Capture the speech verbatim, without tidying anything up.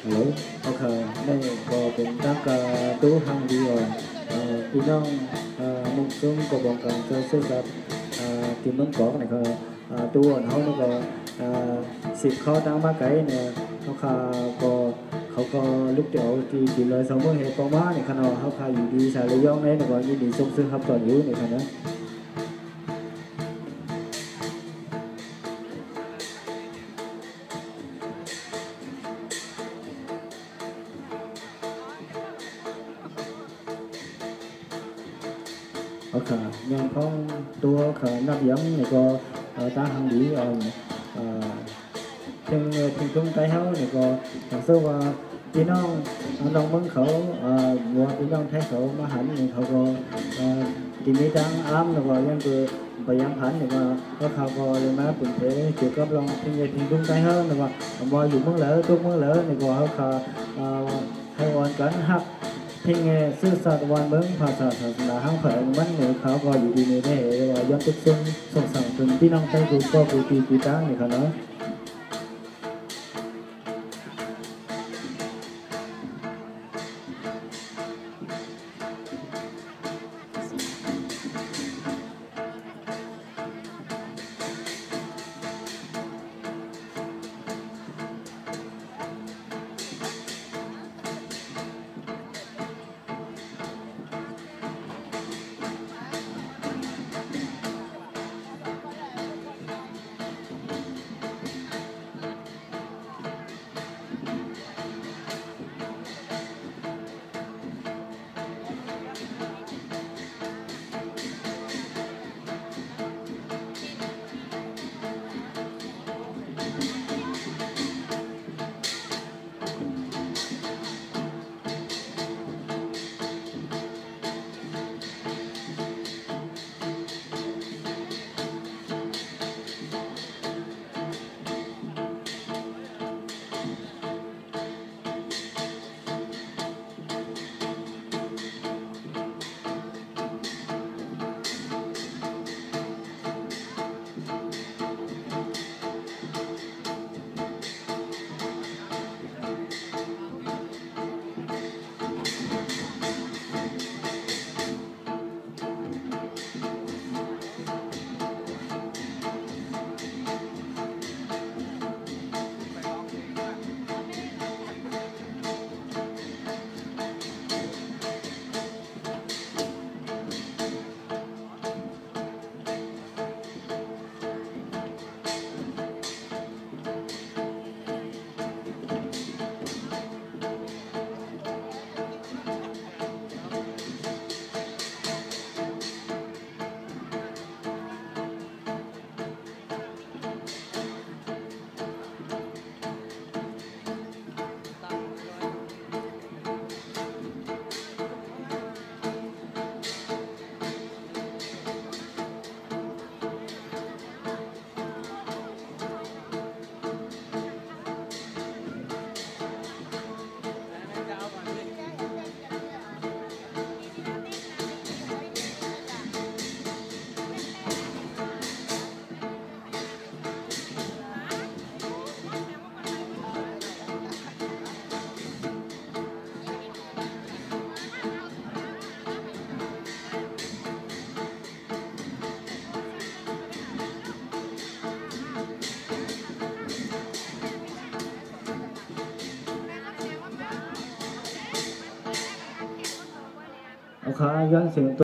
Hello, ok, đây cóเป็นตั้งกาตู้ทางดีอ่ะพี่น้องมุ่งซึ่งก็บอกกันจะซื้อกับทีมเมืองเกาะnàyก็ตู้อ่อนเขาเนี่ยก็สิบข้อตั้งมาไกลเนี่ยเขาขาก็เขาก็ลุกเดี่ยวที่จีเลยสองมือเหตุประมาณเนี่ยขนาดเขาขาอยู่ดีสายระยองเนี่ยก็ยินดีส่งซื้อครับตอนอยู่เนี่ยขนาดở khả nhưng có tua khả nắp giống này có ta hàng đi ở trên trên trung tay háo này có thằng sơ và chịน้องน้องมึงเขาวัวพี่น้องไทยเขามาหันเนี่ยเขาก็ทีนี้จังอ้ามแล้วก็ยังคือไปยังหันเนี่ยก็ก็เขาก็เลยมาปุ่นเทจุดกับลองที่ใหญ่ที่trung tay háoเนี่ยว่าวัวอยู่เมืองเหลือทุกเมืองเหลือเนี่ยก็เขาเขาให้อ่อนกันหักที่ไงซื่อสัตย์วันเบิ้งภาษาศาสนาห้างเผยมันเหนือเขาก็อยู่ดีในได้เหตุว่าย้อนทุกซึ่งส่งสั่งถึงพี่น้องไทยกูก็กูตีกูจ้างนี่ค่ะเนาะเอาขาย้อนเสียง